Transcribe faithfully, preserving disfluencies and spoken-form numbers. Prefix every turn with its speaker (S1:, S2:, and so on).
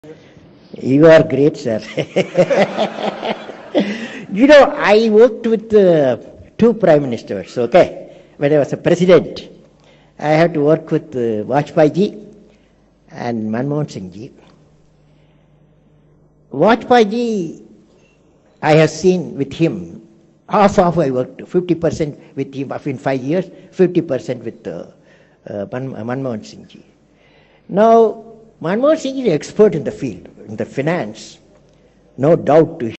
S1: You are great, sir. You know, I worked with uh, two prime ministers, okay? When I was a president, I had to work with uh, Vajpayee ji and Manmohan Singh ji. Vajpayee ji, I have seen with him, half half I worked, fifty percent with him in five years, fifty percent with uh, uh, Man Manmohan Singh ji. Now, Manmohan Singh is an expert in the field, in the finance, no doubt to